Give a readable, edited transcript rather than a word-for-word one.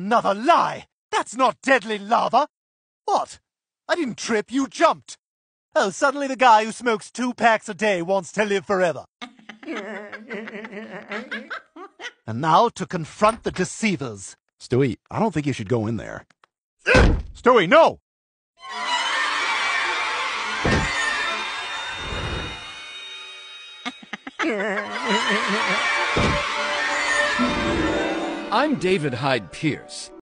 another lie! That's not deadly lava! What? I didn't trip, you jumped! Oh, suddenly the guy who smokes 2 packs a day wants to live forever. And now to confront the deceivers. Stewie, I don't think you should go in there. Stewie, no! I'm David Hyde Pierce.